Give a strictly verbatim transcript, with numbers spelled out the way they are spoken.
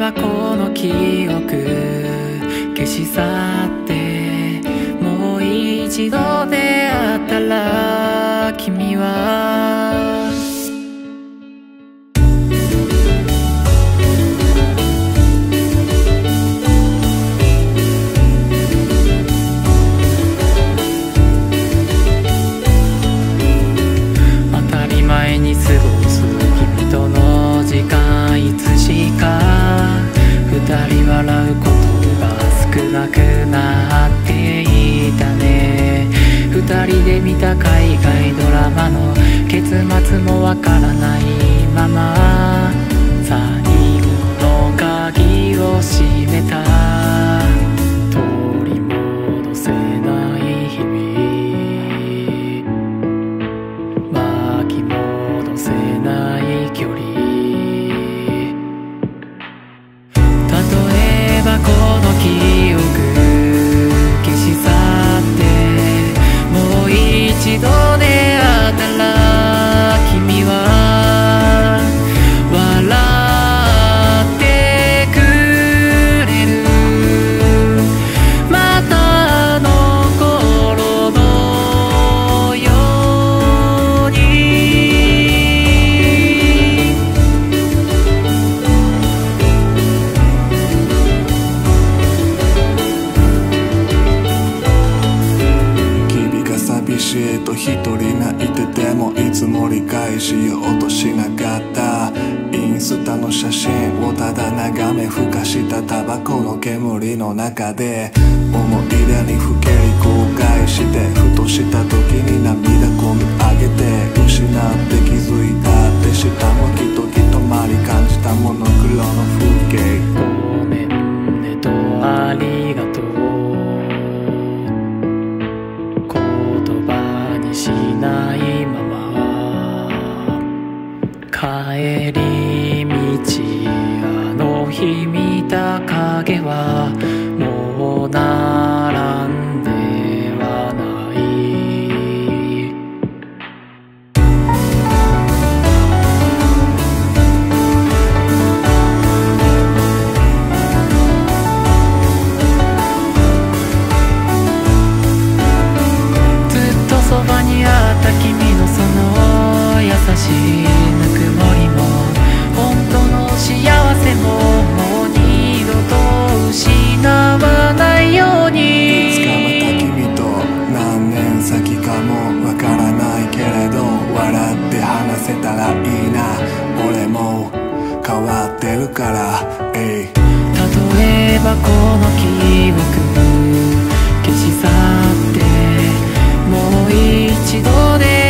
ばこの記憶消し去ってもう一度出会ったら君は前に過ごす君との時間いつしか二人笑うことが少なくなっていたね。二人で見た海外ドラマの結末もわからないまま最後の鍵を閉めた。取り戻せない日々巻き戻せない距離。例えばこの記憶消し去ってもう一度出会ったら君は笑ってくれる。またあの頃のように寂しいと一人泣いててもいつも理解しようとしなかった。インスタの写真をただ眺めふかしたタバコの煙の中で思い出にふけり後悔してふとした時に涙こみ上げて失って気づいたって下もきっとき止まり感じたモノクロの風景。 ごめんねとありがとうしないまま帰り道あの日見た影はもう並んではない。ずっとそばにあった君のその優しいぬくもりも本当の幸せももう二度と失わないように。 いつかまた君と何年先かもわからないけれど笑って話せたらいいな。俺も変わってるからえい。 例えばこの記憶消し去ってもう一度で